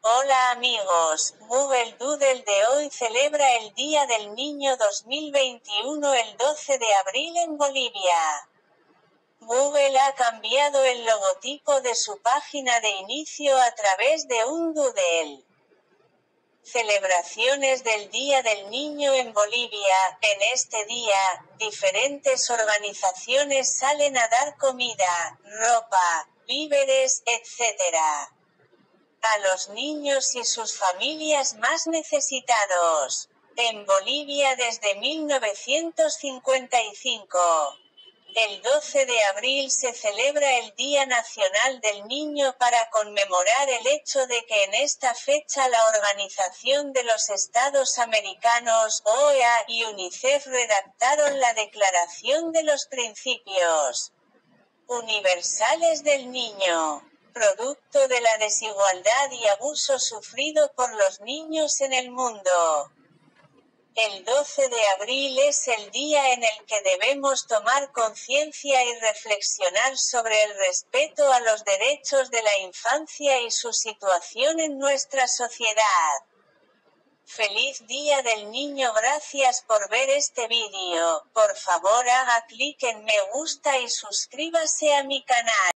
Hola amigos, Google Doodle de hoy celebra el Día del Niño 2021 el 12 de abril en Bolivia. Google ha cambiado el logotipo de su página de inicio a través de un doodle. Celebraciones del Día del Niño en Bolivia. En este día, diferentes organizaciones salen a dar comida, ropa, víveres, etc. a los niños y sus familias más necesitados. En Bolivia desde 1955. El 12 de abril se celebra el Día Nacional del Niño para conmemorar el hecho de que en esta fecha la Organización de los Estados Americanos, OEA, y UNICEF redactaron la Declaración de los Principios Universales del Niño, producto de la desigualdad y abuso sufrido por los niños en el mundo. El 12 de abril es el día en el que debemos tomar conciencia y reflexionar sobre el respeto a los derechos de la infancia y su situación en nuestra sociedad. ¡Feliz Día del Niño! Gracias por ver este vídeo. Por favor haga clic en me gusta y suscríbase a mi canal.